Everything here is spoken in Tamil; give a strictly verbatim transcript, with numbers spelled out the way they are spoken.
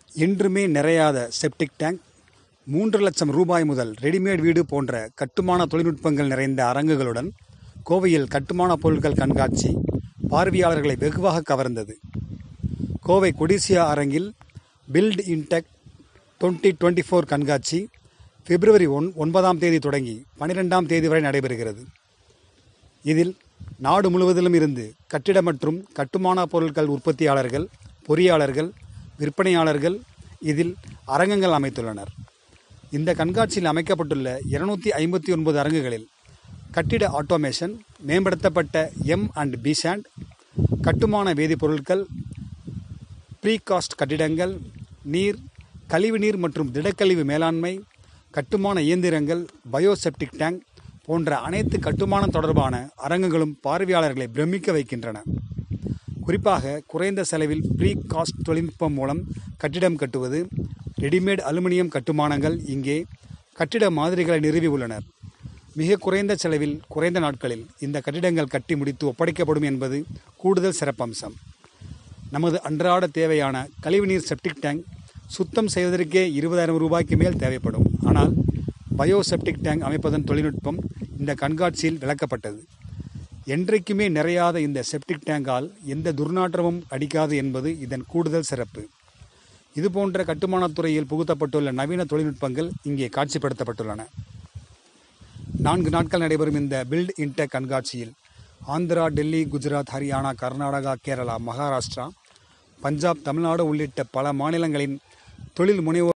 என்றுமே நிறையாத செப்டிக் டேங்க், மூன்று லட்சம் ரூபாய் முதல் ரெடிமேட் வீடு போன்ற கட்டுமான தொழில்நுட்பங்கள் நிறைந்த அரங்குகளுடன் கோவையில் கட்டுமான பொருட்கள் கண்காட்சி பார்வையாளர்களை வெகுவாக கவர்ந்தது. கோவை கொடிசியா அரங்கில் Build Intec twenty twenty four கண்காட்சி பிப்ரவரி ஒன் ஒன்பதாம் தேதி தொடங்கி பனிரெண்டாம் தேதி வரை நடைபெறுகிறது. இதில் நாடு முழுவதிலும் இருந்து கட்டிட மற்றும் கட்டுமான பொருட்கள் உற்பத்தியாளர்கள், பொறியாளர்கள், விற்பனையாளர்கள் இதில் அரங்கங்கள் அமைத்துள்ளனர். இந்த கண்காட்சியில் அமைக்கப்பட்டுள்ள இருநூத்தி ஐம்பத்தி ஒன்பது அரங்குகளில் கட்டிட ஆட்டோமேஷன், மேம்படுத்தப்பட்ட எம் அண்ட் பி சாண்ட், கட்டுமான வேதிப்பொருட்கள், ப்ரீகாஸ்ட் கட்டிடங்கள், நீர், கழிவுநீர் மற்றும் திடக்கழிவு மேலாண்மை, கட்டுமான இயந்திரங்கள், பயோசெப்டிக் டேங்க் போன்ற அனைத்து கட்டுமானம் தொடர்பான அரங்குகளும் பார்வையாளர்களை பிரமிக்க வைக்கின்றன. குறிப்பாக குறைந்த செலவில் ப்ரீ காஸ்ட் தொழில்நுட்பம் மூலம் கட்டிடம் கட்டுவது, ரெடிமேட் அலுமினியம் கட்டுமானங்கள் இங்கே கட்டிட மாதிரிகளை நிறுவி உள்ளனர். மிக குறைந்த செலவில் குறைந்த நாட்களில் இந்த கட்டிடங்கள் கட்டி முடித்து ஒப்படைக்கப்படும் என்பது கூடுதல் சிறப்பம்சம். நமது அன்றாட தேவையான கழிவுநீர் செப்டிக் டேங்க் சுத்தம் செய்வதற்கே இருபதாயிரம் ரூபாய்க்கு மேல் தேவைப்படும். ஆனால் பயோசெப்டிக் டேங்க் அமைப்பதன் தொழில்நுட்பம் இந்த கண்காட்சியில் விளக்கப்பட்டது. என்றைக்குமே நிறையாத இந்த செப்டிக் டேங்கால் எந்த துர்நாற்றமும் அடிக்காது என்பது இதன் கூடுதல் சிறப்பு. இதுபோன்ற கட்டுமானத்துறையில் புகுத்தப்பட்டுள்ள நவீன தொழில்நுட்பங்கள் இங்கே காட்சிப்படுத்தப்பட்டுள்ளன. நான்கு நாட்கள் நடைபெறும் இந்த பில்ட் இன்டெக் கண்காட்சியில் ஆந்திரா, டெல்லி, குஜராத், ஹரியானா, கர்நாடகா, கேரளா, மகாராஷ்டிரா, பஞ்சாப், தமிழ்நாடு உள்ளிட்ட பல மாநிலங்களின் தொழில் முனைவோர்